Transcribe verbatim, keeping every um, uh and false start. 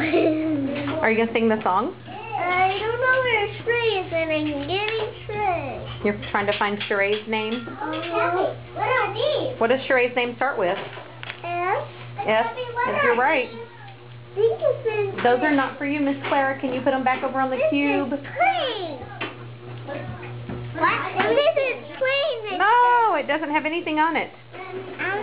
Are you going to sing the song? I don't know where Shrey is, and I'm getting Shrey. You're trying to find Sheree's name? Uh, what are these? What does Sheree's name start with? S. S. If you're right. These is Those are not for you, Miss Clara. Can you put them back over on the this cube? Is plain. What? And this is plain. No, it doesn't have anything on it. Um,